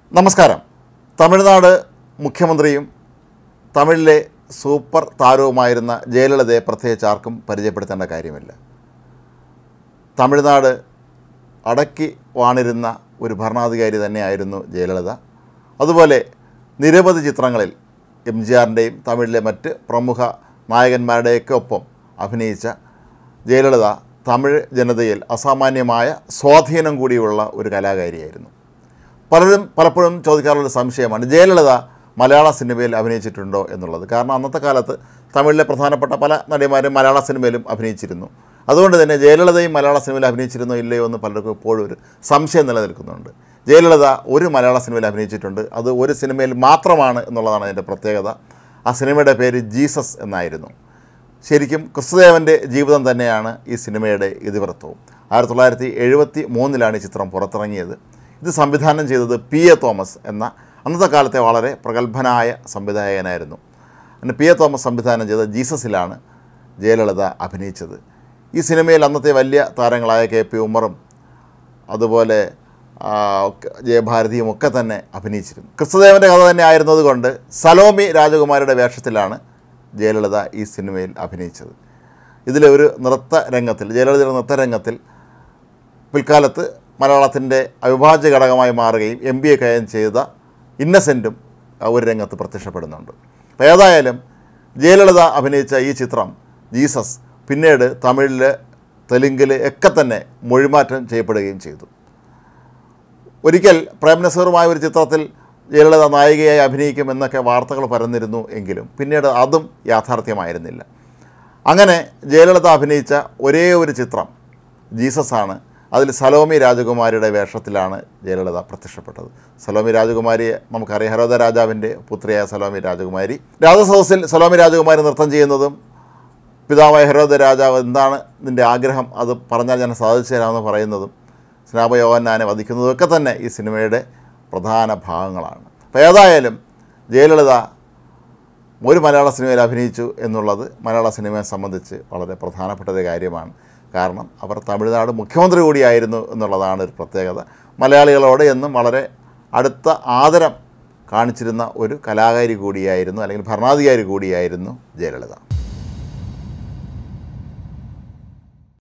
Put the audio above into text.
നമസ്കാരം. തമിഴ്നാട് മുഖ്യമന്ത്രിയും തമിഴിലെ സൂപ്പർ താരവുമായിരുന്ന ജയലളിതയെ പ്രത്യേകിച്ച് ആർക്കും പരിചയപ്പെടുത്തേണ്ട കാര്യമില്ല. തമിഴ്നാട് അടക്കി വാണിരുന്ന ഒരു ഭരണാധികാരി തന്നെയായിരുന്നു ജയലളിത. അതുപോലെ നിരവധി ചിത്രങ്ങളിൽ എംജിആറിൻ്റെയും തമിഴിലെ മറ്റ് പ്രമുഖ നായകന്മാരുടെയൊക്കെ ഒപ്പം അഭിനയിച്ച ജയലളിത തമിഴ് ജനതയിൽ അസാമാന്യമായ സ്വാധീനം കൂടിയുള്ള ഒരു കലാകാരിയായിരുന്നു. പലപ്പോഴും ചോദിക്കാറുള്ള സംശയമാണ് ജയലളിത മലയാള സിനിമയിൽ അഭിനയിച്ചിട്ടുണ്ടോ എന്നുള്ളത്. കാരണം അന്നത്തെ കാലത്ത് തമിഴിലെ പ്രധാനപ്പെട്ട പല നടിമാരും മലയാള സിനിമയിലും അഭിനയിച്ചിരുന്നു. അതുകൊണ്ട് തന്നെ ജയലളിതയും മലയാള സിനിമയിൽ അഭിനയിച്ചിരുന്നോ ഇല്ലയോ എന്ന് പലർക്കും ഇപ്പോഴും ഒരു സംശയം നിലനിൽക്കുന്നുണ്ട്. ജയലളിത ഒരു മലയാള സിനിമയിൽ അഭിനയിച്ചിട്ടുണ്ട്. അത് ഒരു സിനിമയിൽ മാത്രമാണ് എന്നുള്ളതാണ് അതിൻ്റെ പ്രത്യേകത. ആ സിനിമയുടെ പേര് ജീസസ് എന്നായിരുന്നു. ശരിക്കും ക്രിസ്തുദേവൻ്റെ ജീവിതം തന്നെയാണ് ഈ സിനിമയുടെ ഇതിവൃത്തവും. 1973 ഈ ചിത്രം പുറത്തിറങ്ങിയത്. ഇത് സംവിധാനം ചെയ്തത് P.A. തോമസ് എന്ന അന്നത്തെ കാലത്തെ വളരെ പ്രഗത്ഭനായ സംവിധായകനായിരുന്നു. P.A. തോമസ് സംവിധാനം ചെയ്ത ജീസസിലാണ് ജയലളിത അഭിനയിച്ചത്. ഈ സിനിമയിൽ അന്നത്തെ വലിയ താരങ്ങളായ K.P. ഉമ്മറും അതുപോലെ ജയഭാരതിയും ഒക്കെ തന്നെ അഭിനയിച്ചിരുന്നു. ക്രിസ്തുദേവൻ്റെ കഥ തന്നെ ആയിരുന്നതുകൊണ്ട് സലോമി രാജകുമാരിയുടെ വേഷത്തിലാണ് ജയലളിത ഈ സിനിമയിൽ അഭിനയിച്ചത്. ഇതിലെ ഒരു നൃത്തരംഗത്തിൽ ജയലളിതയുടെ നൃത്തരംഗത്തിൽ പിൽക്കാലത്ത് മലയാളത്തിൻ്റെ അവിഭാജ്യ ഘടകമായി മാറുകയും MBA കൈകാര്യം ചെയ്ത ഇന്നസെൻറ്റും ഒരു രംഗത്ത് പ്രത്യക്ഷപ്പെടുന്നുണ്ട്. അപ്പോൾ ഏതായാലും ജയലളിത അഭിനയിച്ച ഈ ചിത്രം ജീസസ് പിന്നീട് തമിഴിൽ, തെലുങ്കിൽ ഒക്കെ തന്നെ മൊഴിമാറ്റം ചെയ്യപ്പെടുകയും ചെയ്തു. ഒരിക്കൽ പ്രേംനസീറുമായ ഒരു ചിത്രത്തിൽ ജയലളിത നായികയായി അഭിനയിക്കുമെന്നൊക്കെ വാർത്തകൾ പരന്നിരുന്നു എങ്കിലും പിന്നീട് അതും യാഥാർത്ഥ്യമായിരുന്നില്ല. അങ്ങനെ ജയലളിത അഭിനയിച്ച ഒരേ ഒരു ചിത്രം ജീസസാണ്. അതിൽ സലോമി രാജകുമാരിയുടെ വേഷത്തിലാണ് ജയലളിത പ്രത്യക്ഷപ്പെട്ടത്. സലോമി രാജകുമാരിയെ നമുക്കറിയാം, ഹെരോദ രാജാവിൻ്റെ പുത്രിയായ സലോമി രാജകുമാരി. രാജസദസ്സിൽ സലോമി രാജകുമാരി നൃത്തം ചെയ്യുന്നതും പിതാവായ ഹെരോദ രാജാവ് എന്താണ് നിൻ്റെ ആഗ്രഹം, അത് പറഞ്ഞാൽ ഞാൻ സാധിച്ചു തരാമെന്ന് പറയുന്നതും സ്നാപക യോഹന്നാനെ വധിക്കുന്നതും ഒക്കെ തന്നെ ഈ സിനിമയുടെ പ്രധാന ഭാഗങ്ങളാണ്. അപ്പോൾ ഏതായാലും ജയലളിത ഒരു മലയാള സിനിമയിൽ അഭിനയിച്ചു എന്നുള്ളത് മലയാള സിനിമയെ സംബന്ധിച്ച് വളരെ പ്രധാനപ്പെട്ട ഒരു കാര്യമാണ്. കാരണം അവർ തമിഴ്നാട് മുഖ്യമന്ത്രി കൂടിയായിരുന്നു എന്നുള്ളതാണ് ഒരു പ്രത്യേകത. മലയാളികളോട് എന്നും വളരെ അടുത്ത ആദരം കാണിച്ചിരുന്ന ഒരു കലാകാരി കൂടിയായിരുന്നു, അല്ലെങ്കിൽ ഭരണാധികാരി കൂടിയായിരുന്നു ജയലളിത.